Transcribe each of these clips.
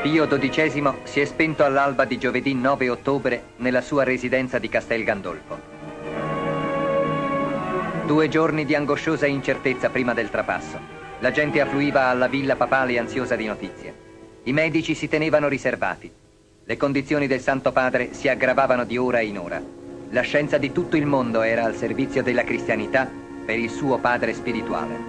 Pio XII si è spento all'alba di giovedì 9 ottobre nella sua residenza di Castel Gandolfo. 2 giorni di angosciosa incertezza prima del trapasso. La gente affluiva alla villa papale ansiosa di notizie. I medici si tenevano riservati. Le condizioni del Santo Padre si aggravavano di ora in ora. La scienza di tutto il mondo era al servizio della cristianità per il suo padre spirituale.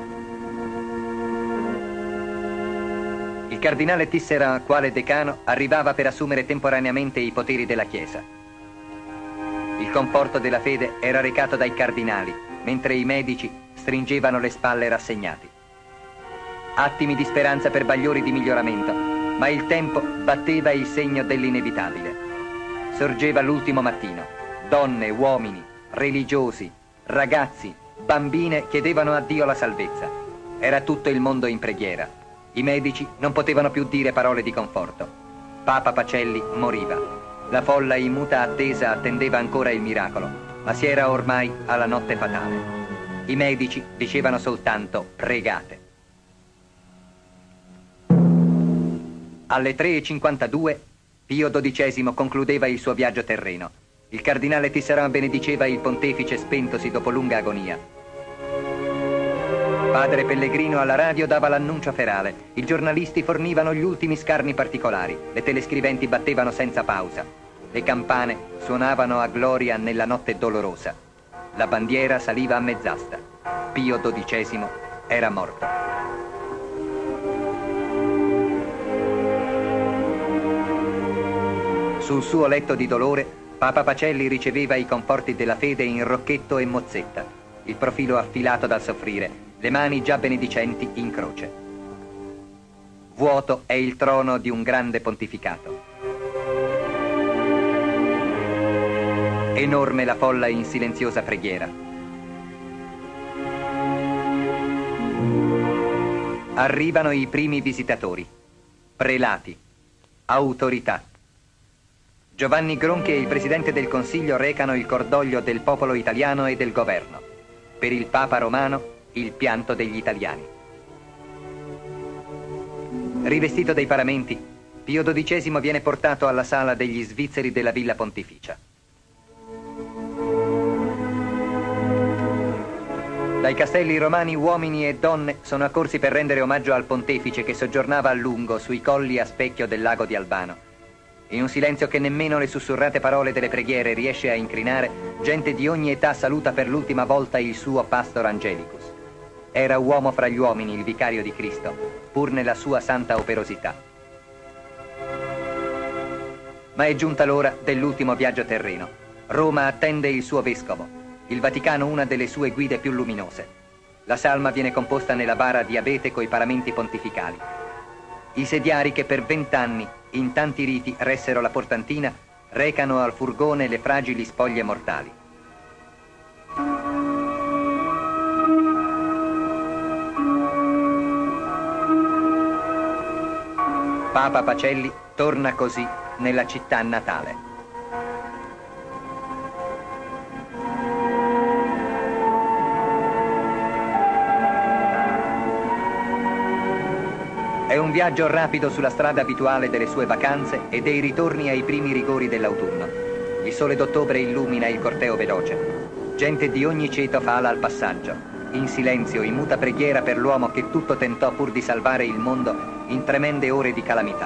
Il cardinale Tissera, quale decano, arrivava per assumere temporaneamente i poteri della Chiesa. Il conforto della fede era recato dai cardinali, mentre i medici stringevano le spalle rassegnati. Attimi di speranza per bagliori di miglioramento, ma il tempo batteva il segno dell'inevitabile. Sorgeva l'ultimo mattino. Donne, uomini, religiosi, ragazzi, bambine chiedevano a Dio la salvezza. Era tutto il mondo in preghiera. I medici non potevano più dire parole di conforto. Papa Pacelli moriva. La folla in muta attesa attendeva ancora il miracolo, ma si era ormai alla notte fatale. I medici dicevano soltanto pregate. Alle 3:52 Pio XII concludeva il suo viaggio terreno. Il cardinale Tisserand benediceva il pontefice spentosi dopo lunga agonia. Padre Pellegrino alla radio dava l'annuncio ferale. I giornalisti fornivano gli ultimi scarni particolari. Le telescriventi battevano senza pausa. Le campane suonavano a gloria nella notte dolorosa. La bandiera saliva a mezz'asta. Pio XII era morto. Sul suo letto di dolore, Papa Pacelli riceveva i conforti della fede in rocchetto e mozzetta, il profilo affilato dal soffrire, le mani già benedicenti in croce. Vuoto è il trono di un grande pontificato. Enorme la folla in silenziosa preghiera. Arrivano i primi visitatori, prelati, autorità. Giovanni Gronchi e il Presidente del Consiglio recano il cordoglio del popolo italiano e del governo. Per il Papa Romano, il pianto degli italiani. Rivestito dei paramenti, Pio XII viene portato alla sala degli svizzeri della Villa Pontificia. Dai castelli romani uomini e donne sono accorsi per rendere omaggio al pontefice che soggiornava a lungo sui colli a specchio del lago di Albano. In un silenzio che nemmeno le sussurrate parole delle preghiere riesce a incrinare, gente di ogni età saluta per l'ultima volta il suo Pastor Angelicus. Era uomo fra gli uomini il vicario di Cristo, pur nella sua santa operosità. Ma è giunta l'ora dell'ultimo viaggio terreno. Roma attende il suo vescovo, il Vaticano una delle sue guide più luminose. La salma viene composta nella bara di abete coi paramenti pontificali. I sediari che per 20 anni, in tanti riti, ressero la portantina, recano al furgone le fragili spoglie mortali. Papa Pacelli torna così nella città natale. È un viaggio rapido sulla strada abituale delle sue vacanze e dei ritorni ai primi rigori dell'autunno. Il sole d'ottobre illumina il corteo veloce. Gente di ogni ceto fa ala al passaggio, in silenzio, in muta preghiera per l'uomo che tutto tentò pur di salvare il mondo in tremende ore di calamità.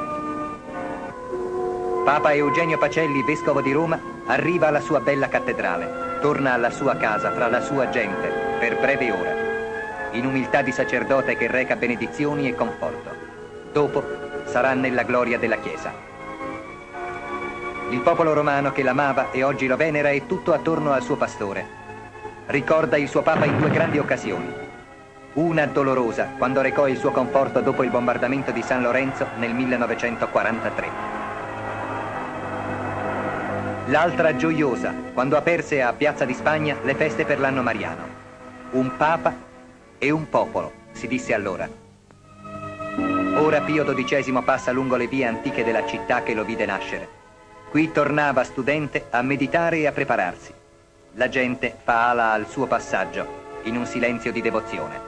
Papa Eugenio Pacelli, vescovo di Roma, arriva alla sua bella cattedrale, torna alla sua casa fra la sua gente per breve ora, in umiltà di sacerdote che reca benedizioni e conforto. Dopo sarà nella gloria della Chiesa. Il popolo romano che l'amava e oggi lo venera è tutto attorno al suo pastore. Ricorda il suo Papa in 2 grandi occasioni. Una dolorosa, quando recò il suo conforto dopo il bombardamento di San Lorenzo nel 1943. L'altra gioiosa, quando aperse a Piazza di Spagna le feste per l'anno mariano. Un Papa e un popolo, si disse allora. Ora Pio XII passa lungo le vie antiche della città che lo vide nascere. Qui tornava studente a meditare e a prepararsi. La gente fa ala al suo passaggio, in un silenzio di devozione.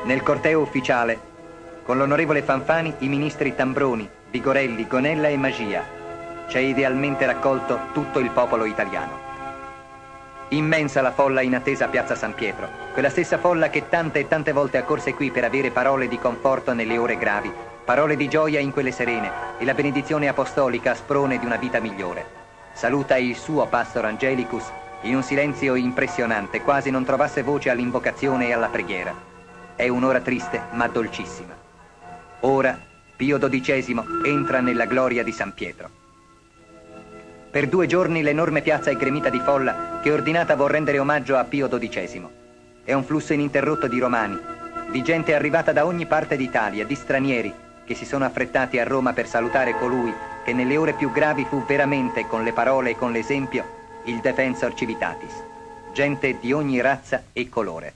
Nel corteo ufficiale, con l'onorevole Fanfani, i ministri Tambroni, Vigorelli, Gonella e Magia, c'è idealmente raccolto tutto il popolo italiano. Immensa la folla in attesa a Piazza San Pietro, quella stessa folla che tante e tante volte accorse qui per avere parole di conforto nelle ore gravi, parole di gioia in quelle serene e la benedizione apostolica a sprone di una vita migliore. Saluta il suo Pastor Angelicus in un silenzio impressionante, quasi non trovasse voce all'invocazione e alla preghiera. È un'ora triste ma dolcissima. Ora Pio XII entra nella gloria di San Pietro. Per 2 giorni l'enorme piazza è gremita di folla che ordinata vuol rendere omaggio a Pio XII. È un flusso ininterrotto di romani, di gente arrivata da ogni parte d'Italia, di stranieri che si sono affrettati a Roma per salutare colui che nelle ore più gravi fu veramente, con le parole e con l'esempio, il Defensor Civitatis. Gente di ogni razza e colore.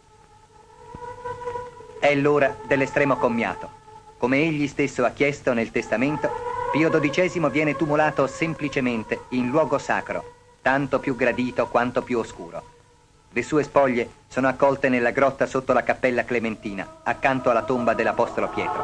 È l'ora dell'estremo commiato. Come egli stesso ha chiesto nel testamento, Pio XII viene tumulato semplicemente in luogo sacro, tanto più gradito quanto più oscuro. Le sue spoglie sono accolte nella grotta sotto la cappella Clementina, accanto alla tomba dell'Apostolo Pietro.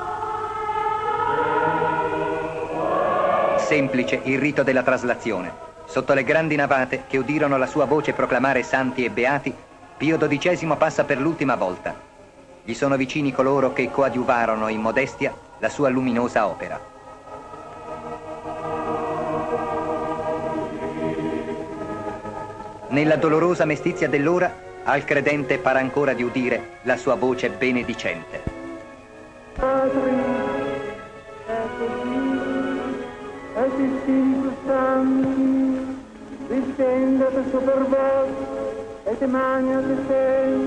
Semplice il rito della traslazione. Sotto le grandi navate che udirono la sua voce proclamare santi e beati, Pio XII passa per l'ultima volta. Gli sono vicini coloro che coadiuvarono in modestia la sua luminosa opera. Nella dolorosa mestizia dell'ora, al credente pare ancora di udire la sua voce benedicente. Padre, et Filii, et Spiritus Sancti, descendat super vos, et maniat